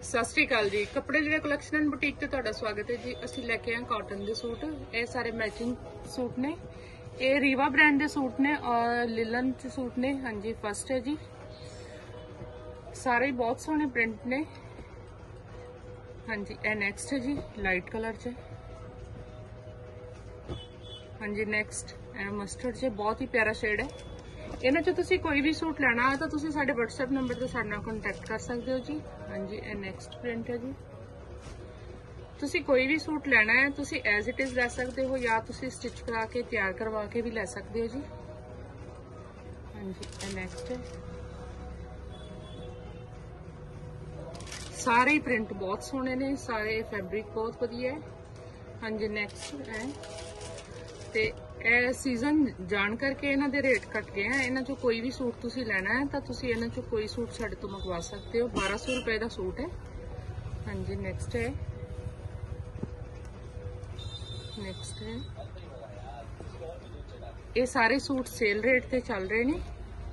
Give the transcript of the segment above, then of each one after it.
ਸਤਿ ਸ਼੍ਰੀ ਅਕਾਲ ਜੀ। ਕੱਪੜੇ ਜਿਹੜੇ ਕਲੈਕਸ਼ਨ ਐਂਡ ਬੁਟੀਕ ਤੇ ਤੁਹਾਡਾ ਸਵਾਗਤ ਹੈ ਜੀ। ਅਸੀਂ ਲੈ ਕੇ ਆਏ ਕਾਟਨ ਦੇ ਸੂਟ। ਇਹ ਸਾਰੇ ਮੈਚਿੰਗ ਸੂਟ ਨੇ। ਇਹ ਰੀਵਾ ਬ੍ਰਾਂਡ ਦੇ ਸੂਟ ਨੇ ਔਰ ਲਿਲਨ ਚ ਸੂਟ ਨੇ। ਹਾਂਜੀ ਫਸਟ ਹੈ ਜੀ। ਸਾਰੇ ਹੀ ਬਹੁਤ ਸੋਹਣੇ ਪ੍ਰਿੰਟ ਨੇ। ਹਾਂਜੀ ਇਹ ਨੈਕਸਟ ਹੈ ਜੀ, ਲਾਈਟ ਕਲਰ ਚ। ਹਾਂਜੀ ਨੈਕਸਟ ਇਹ ਮਸਟਰਡ ਚ, ਬਹੁਤ ਹੀ ਪਿਆਰਾ ਸ਼ੇਡ ਹੈ। ਇਹਨਾਂ ਚੋਂ ਤੁਸੀਂ ਕੋਈ ਵੀ ਸੂਟ ਲੈਣਾ ਹੈ ਤਾਂ ਤੁਸੀਂ ਸਾਡੇ WhatsApp ਨੰਬਰ ਤੇ ਸਾਡੇ ਨਾਲ ਕੰਟੈਕਟ ਕਰ ਸਕਦੇ ਹੋ ਜੀ। ਹਾਂਜੀ ਇਹ ਨੈਕਸਟ ਪ੍ਰਿੰਟ ਹੈ ਜੀ। ਤੁਸੀਂ ਕੋਈ ਵੀ ਸੂਟ ਲੈਣਾ ਹੈ ਤੁਸੀਂ ਐਜ਼ ਇਟ ਇਜ਼ ਲੈ ਸਕਦੇ ਹੋ ਜਾਂ ਤੁਸੀਂ ਸਟਿਚ ਕਰਾ ਕੇ ਤਿਆਰ ਕਰਵਾ ਕੇ ਵੀ ਲੈ ਸਕਦੇ ਹੋ ਜੀ। ਹਾਂਜੀ ਇਹ ਨੈਕਸਟ ਹੈ। ਸਾਰੇ ਪ੍ਰਿੰਟ ਬਹੁਤ ਸੋਹਣੇ ਨੇ, ਸਾਰੇ ਫੈਬਰਿਕ ਬਹੁਤ ਵਧੀਆ ਹੈ। ਹਾਂਜੀ ਨੈਕਸਟ ਹੈ ਤੇ ਇਹ ਸੀਜ਼ਨ ਜਾਣ ਕਰਕੇ ਇਹਨਾਂ ਦੇ ਰੇਟ ਘਟ ਗਏ ਆ। ਇਹਨਾਂ ਚੋਂ ਕੋਈ ਵੀ ਸੂਟ ਤੁਸੀਂ ਲੈਣਾ ਹੈ ਤਾਂ ਤੁਸੀਂ ਇਹਨਾਂ ਚੋਂ ਕੋਈ ਸੂਟ ਸਾਡੇ ਤੋਂ ਮੰਗਵਾ ਸਕਦੇ ਹੋ। 1200 ਰੁਪਏ ਦਾ ਸੂਟ ਹੈ। ਹਾਂਜੀ ਨੈਕਸਟ ਹੈ। ਨੈਕਸਟ ਹੈ ਇਹ ਸਾਰੇ ਸੂਟ ਸੇਲ ਰੇਟ ਤੇ ਚੱਲ ਰਹੇ ਨੇ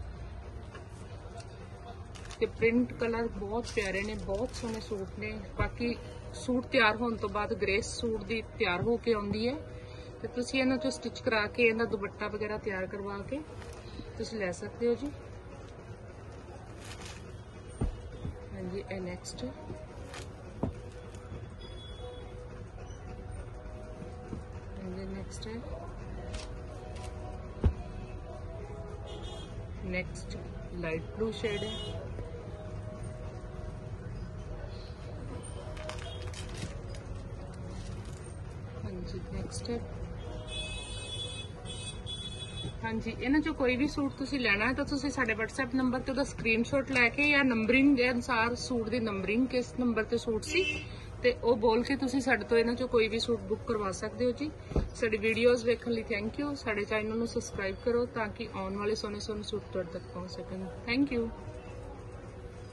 ਤੇ ਪ੍ਰਿੰਟ ਕਲਰ ਬਹੁਤ ਪਿਆਰੇ ਨੇ, ਬਹੁਤ ਸੋਹਣੇ ਸੂਟ ਨੇ। ਬਾਕੀ ਸੂਟ ਤਿਆਰ ਹੋਣ ਤੋਂ ਬਾਅਦ ਗ੍ਰੇਸ ਸੂਟ ਦੀ ਤਿਆਰ ਹੋ ਕੇ ਆਉਂਦੀ ਹੈ ਤੇ ਤੁਸੀਂ ਇਹਨਾਂ ਚੋਂ ਸਟਿਚ ਕਰਾ ਕੇ ਇਹਦਾ ਦੁਪੱਟਾ ਵਗੈਰਾ ਤਿਆਰ ਕਰਵਾ ਕੇ ਤੁਸੀਂ ਲੈ ਸਕਦੇ ਹੋ ਜੀ। ਹਾਂਜੀ ਇਹ ਨੈਕਸਟ ਹਾਂਜੀ ਨੈਕਸਟ ਹੈ। नेक्स्ट लाइट ब्लू शेड है। हाँ जी नेक्स्ट है। हाँ जी इन्हां चों कोई भी सूट तुसी लेना है तो तुसी साडे WhatsApp नंबर ते उहदा स्क्रीनशॉट लैके या नंबरिंग के अनुसार सूट दी नंबरिंग किस नंबर ते सूट सी ਤੇ ਉਹ ਬੋਲ ਕੇ ਤੁਸੀਂ ਸਾਡੇ ਤੋਂ ਇਹਨਾਂ ਚੋਂ ਕੋਈ ਵੀ ਸੂਟ ਬੁੱਕ ਕਰਵਾ ਸਕਦੇ ਹੋ ਜੀ। ਸਾਡੀ ਵੀਡੀਓਜ਼ ਵੇਖਣ ਲਈ ਥੈਂਕ ਯੂ। ਸਾਡੇ ਚੈਨਲ ਨੂੰ ਸਬਸਕ੍ਰਾਈਬ ਕਰੋ ਤਾਂ ਕਿ ਆਉਣ ਵਾਲੇ ਸੋਹਣੇ ਸੋਹਣੇ ਸੂਟ ਤੁਹਾਡੇ ਤੱਕ ਪਹੁੰਚ ਸਕਣ। Thank you.